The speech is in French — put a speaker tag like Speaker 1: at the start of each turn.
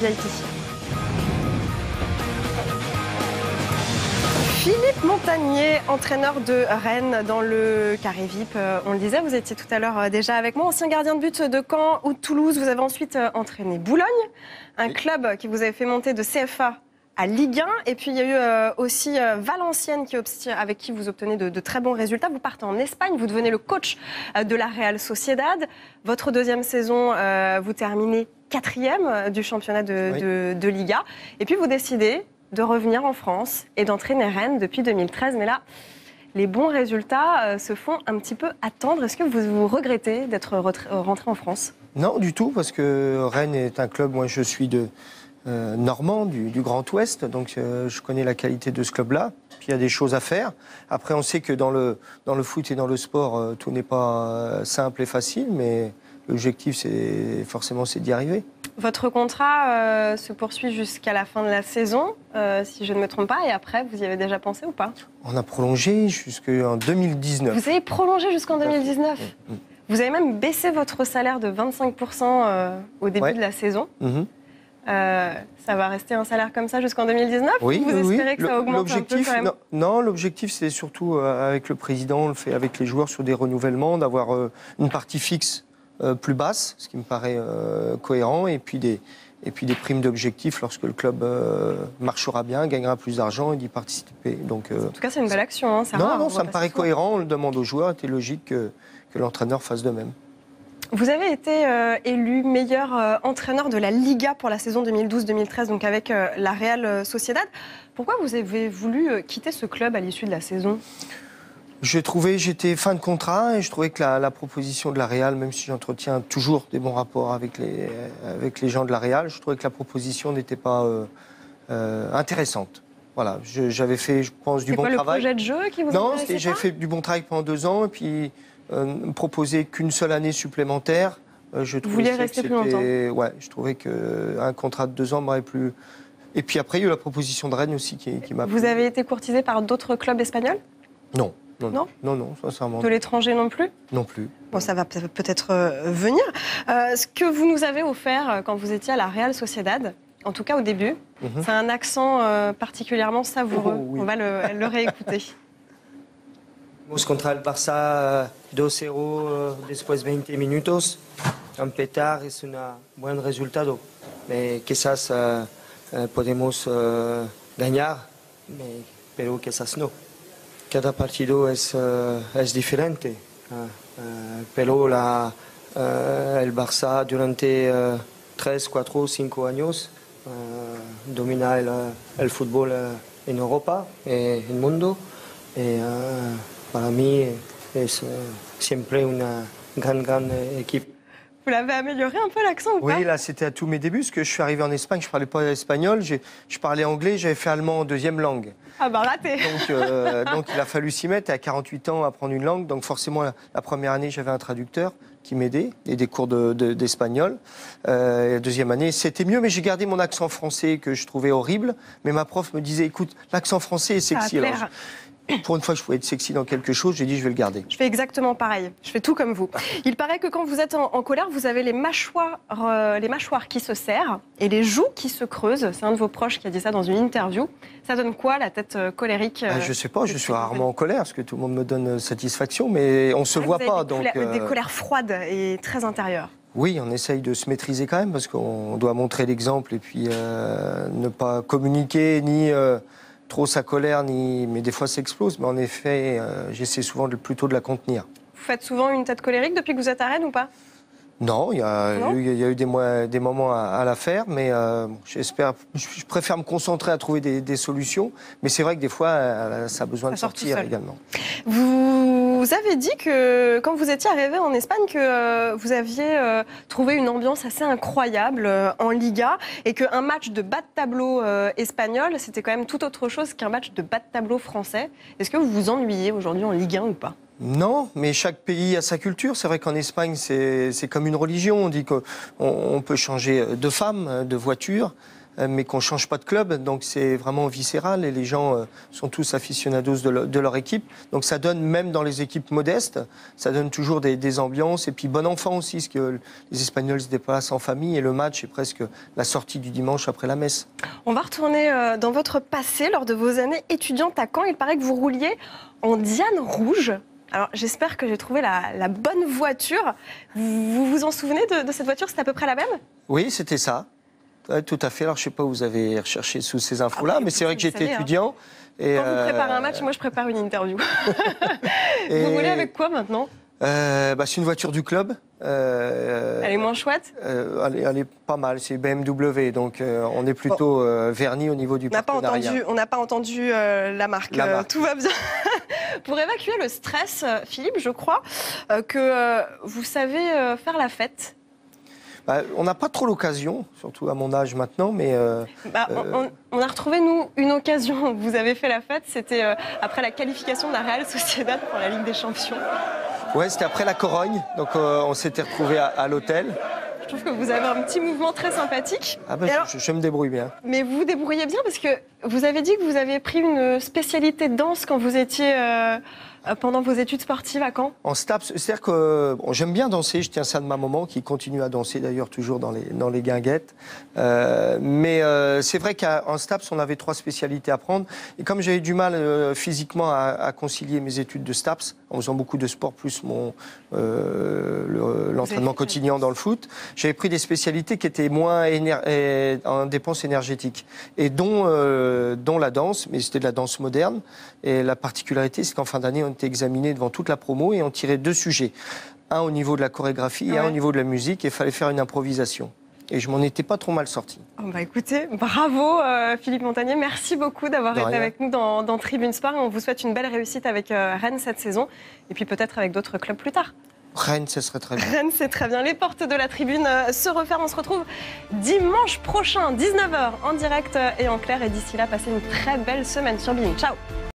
Speaker 1: VIP. Philippe Montagnier, entraîneur de Rennes dans le carré VIP. On le disait, vous étiez tout à l'heure déjà avec moi, ancien gardien de but de Caen ou de Toulouse. Vous avez ensuite entraîné Boulogne, un club qui vous avait fait monter de CFA à Ligue 1. Et puis il y a eu aussi Valenciennes avec qui vous obtenez de très bons résultats. Vous partez en Espagne, vous devenez le coach de la Real Sociedad. Votre deuxième saison, vous terminez 4e du championnat de Liga. Et puis vous décidez de revenir en France et d'entraîner Rennes depuis 2013. Mais là, les bons résultats se font un petit peu attendre. Est-ce que vous regrettez d'être rentré en France ?
Speaker 2: Non, du tout, parce que Rennes est un club, moi je suis normand, du Grand Ouest, donc je connais la qualité de ce club-là. Puis il y a des choses à faire. Après, on sait que dans le foot et dans le sport, tout n'est pas simple et facile, mais l'objectif, c'est d'y arriver.
Speaker 1: Votre contrat se poursuit jusqu'à la fin de la saison, si je ne me trompe pas, et après, vous y avez déjà pensé ou pas ?
Speaker 2: On a prolongé jusqu'en 2019.
Speaker 1: Vous avez prolongé jusqu'en 2019 ? Vous avez même baissé votre salaire de 25% au début de la saison. Ça va rester un salaire comme ça jusqu'en 2019 ?
Speaker 2: Oui,
Speaker 1: ou vous espérez que ça augmente un peu quand même ?
Speaker 2: Non, l'objectif, c'est surtout avec le président, on le fait avec les joueurs sur des renouvellements, d'avoir une partie fixe plus basse, ce qui me paraît cohérent, et puis des primes d'objectifs lorsque le club marchera bien, gagnera plus d'argent et d'y participer. Donc,
Speaker 1: en tout cas, c'est une belle action. Hein,
Speaker 2: non, ça me paraît cohérent, on le demande aux joueurs, c'était logique que l'entraîneur fasse de même.
Speaker 1: Vous avez été élu meilleur entraîneur de la Liga pour la saison 2012-2013, donc avec la Real Sociedad. Pourquoi vous avez voulu quitter ce club à l'issue de la saison ?
Speaker 2: J'étais fin de contrat et je trouvais que la proposition de la Real, même si j'entretiens toujours des bons rapports avec les gens de la Real, je trouvais que la proposition n'était pas intéressante. Voilà, j'avais fait, je pense, du bon travail.
Speaker 1: C'est quoi le projet de jeu qui vous intéressait ?
Speaker 2: Non, j'ai fait du bon travail pendant 2 ans et puis me proposer qu'une seule année supplémentaire. Vous
Speaker 1: vouliez rester plus longtemps ?
Speaker 2: Ouais, je trouvais qu'un contrat de 2 ans m'aurait plu. Et puis après, il y a eu la proposition de Rennes aussi qui m'a plu.
Speaker 1: Vous avez été courtisé par d'autres clubs espagnols ?
Speaker 2: Non, sincèrement.
Speaker 1: De l'étranger non plus ?
Speaker 2: Non plus.
Speaker 1: Bon, ça va peut-être venir. Ce que vous nous avez offert quand vous étiez à la Real Sociedad, en tout cas au début, c'est un accent particulièrement savoureux.
Speaker 2: Oh, oui.
Speaker 1: On va le réécouter.
Speaker 3: Contra el Barça 2-0 después de 20 minutos. Empatar es un buen resultado. Mais quizás podemos ganar, pero quizás no. Cada partido es diferente. Pero el Barça durante 3, 4, 5 años domina el fútbol en Europa y en el mundo. Et para mí es siempre una gran équipe.
Speaker 1: Vous l'avez amélioré un peu l'accent ou pas ?
Speaker 2: Oui, là c'était à tous mes débuts, parce que je suis arrivé en Espagne, je ne parlais pas espagnol, je parlais anglais, j'avais fait allemand en 2e langue.
Speaker 1: Ah bah raté.
Speaker 2: Donc il a fallu s'y mettre, à 48 ans, apprendre une langue. Donc forcément, la première année, j'avais un traducteur qui m'aidait, et des cours d'espagnol. La deuxième année, c'était mieux, mais j'ai gardé mon accent français que je trouvais horrible. Mais ma prof me disait, écoute, l'accent français est sexy. Alors, pour une fois que je pouvais être sexy dans quelque chose, j'ai dit, je vais le garder.
Speaker 1: Je fais exactement pareil. Je fais tout comme vous. Il paraît que quand vous êtes en colère, vous avez les mâchoires qui se serrent et les joues qui se creusent. C'est un de vos proches qui a dit ça dans une interview. Ça donne quoi, la tête colérique
Speaker 2: Je sais pas, je suis rarement en colère, parce que tout le monde me donne satisfaction, mais on ne se voit pas.
Speaker 1: Des colères froides et très intérieures.
Speaker 2: Oui, on essaye de se maîtriser quand même, parce qu'on doit montrer l'exemple et puis ne pas communiquer ni trop sa colère, mais des fois ça explose. Mais en effet, j'essaie souvent plutôt de la contenir.
Speaker 1: Vous faites souvent une tête colérique depuis que vous êtes à Rennes ou pas ?
Speaker 2: Non, il y a eu des moments à la faire, mais je préfère me concentrer à trouver des solutions. Mais c'est vrai que des fois, ça a besoin de sortir également.
Speaker 1: Vous avez dit que quand vous étiez arrivé en Espagne, que vous aviez trouvé une ambiance assez incroyable en Liga et qu'un match de bas de tableau espagnol, c'était quand même tout autre chose qu'un match de bas de tableau français. Est-ce que vous vous ennuyez aujourd'hui en Ligue 1 ou pas ?
Speaker 2: Non, mais chaque pays a sa culture. C'est vrai qu'en Espagne, c'est comme une religion. On dit qu'on peut changer de femme, de voiture. mais qu'on ne change pas de club. Donc c'est vraiment viscéral et les gens sont tous aficionados de leur équipe. Donc ça donne, même dans les équipes modestes, ça donne toujours des ambiances. Et puis bon enfant aussi, parce que les Espagnols se déplacent en famille et le match est presque la sortie du dimanche après la messe.
Speaker 1: On va retourner dans votre passé, lors de vos années étudiantes à Caen. Il paraît que vous rouliez en Diane rouge. Alors j'espère que j'ai trouvé la bonne voiture. Vous vous en souvenez de cette voiture? C'était à peu près la même?
Speaker 2: Oui, c'était ça. Ouais, tout à fait. Alors, je ne sais pas où vous avez recherché sous ces infos-là, mais c'est vrai que j'étais étudiant. Et
Speaker 1: quand vous préparez un match, moi, je prépare une interview. Vous roulez avec quoi maintenant?
Speaker 2: C'est une voiture du club.
Speaker 1: Elle est moins chouette?
Speaker 2: Elle est pas mal. C'est BMW, donc on est plutôt vernis au niveau du partenariat.
Speaker 1: On n'a pas entendu la marque. Tout va bien. Pour évacuer le stress, Philippe, je crois que vous savez faire la fête.
Speaker 2: On n'a pas trop l'occasion, surtout à mon âge maintenant, mais...
Speaker 1: On a retrouvé, nous, une occasion. Vous avez fait la fête, c'était après la qualification de la Real Sociedad pour la Ligue des Champions.
Speaker 2: Ouais, c'était après la Corogne, donc on s'était retrouvés à l'hôtel.
Speaker 1: Je trouve que vous avez un petit mouvement très sympathique.
Speaker 2: Alors, je me débrouille bien.
Speaker 1: Mais vous vous débrouillez bien parce que vous avez dit que vous avez pris une spécialité de danse quand vous étiez... pendant vos études sportives à Caen? En
Speaker 2: STAPS, c'est-à-dire que j'aime bien danser, je tiens ça de ma maman qui continue à danser d'ailleurs toujours dans les guinguettes. Mais c'est vrai qu'en STAPS, on avait 3 spécialités à prendre. Et comme j'avais du mal physiquement à concilier mes études de STAPS, en faisant beaucoup de sport plus l'entraînement quotidien dans le foot, j'avais pris des spécialités qui étaient moins en dépenses énergétiques. Et dont la danse, mais c'était de la danse moderne. Et la particularité, c'est qu'en fin d'année, on était examiné devant toute la promo et on tirait 2 sujets. Un au niveau de la chorégraphie et un au niveau de la musique. Et il fallait faire une improvisation. Et je m'en étais pas trop mal sorti.
Speaker 1: Écoutez, bravo Philippe Montagnier. Merci beaucoup d'avoir été avec nous dans Tribune Sport. Et on vous souhaite une belle réussite avec Rennes cette saison. Et puis peut-être avec d'autres clubs plus tard.
Speaker 2: Rennes, ça serait très bien.
Speaker 1: Rennes, c'est très bien. Les portes de la tribune se referment. On se retrouve dimanche prochain, 19h, en direct et en clair. Et d'ici là, passez une très belle semaine sur BeIN. Ciao.